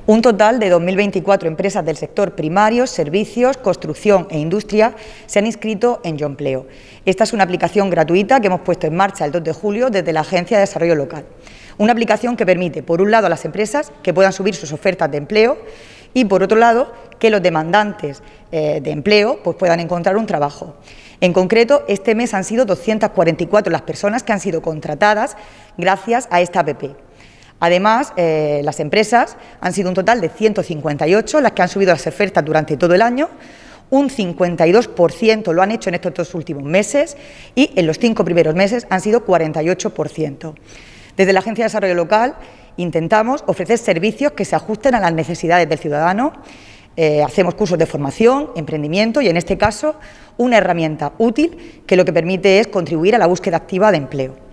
Un total de 2.024 empresas del sector primario, servicios, construcción e industria se han inscrito en Yoempleo. Esta es una aplicación gratuita que hemos puesto en marcha el 2 de julio desde la Agencia de Desarrollo Local. Una aplicación que permite, por un lado, a las empresas que puedan subir sus ofertas de empleo y, por otro lado, que los demandantes de empleo puedan encontrar un trabajo. En concreto, este mes han sido 244 las personas que han sido contratadas gracias a esta app. Además, las empresas han sido un total de 158 las que han subido las ofertas durante todo el año, un 52% lo han hecho en estos 2 últimos meses y en los 5 primeros meses han sido 48%. Desde la Agencia de Desarrollo Local intentamos ofrecer servicios que se ajusten a las necesidades del ciudadano. Hacemos cursos de formación, emprendimiento y, en este caso, una herramienta útil que lo que permite es contribuir a la búsqueda activa de empleo.